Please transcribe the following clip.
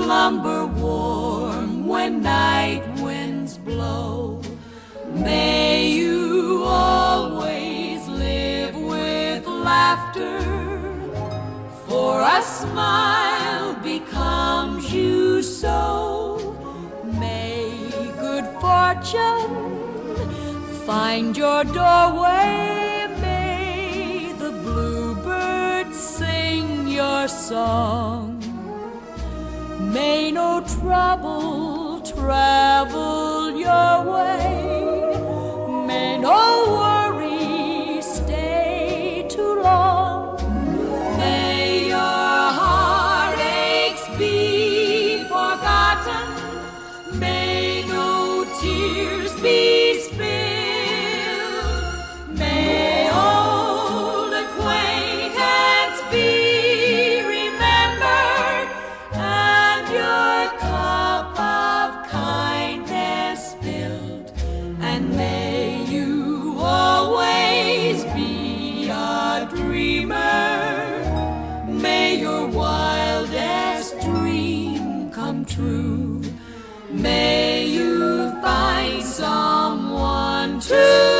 slumber warm when night winds blow. May you always live with laughter, for a smile becomes you so. May good fortune find your doorway. May the bluebirds sing your song. May no trouble travel your way. May no worry stay too long. May your heartaches be forgotten. May no tears be spilled. May old acquaintance be remembered, and your cup of kindness filled. And may you always be a dreamer. May your wildest dream come true. May you find someone to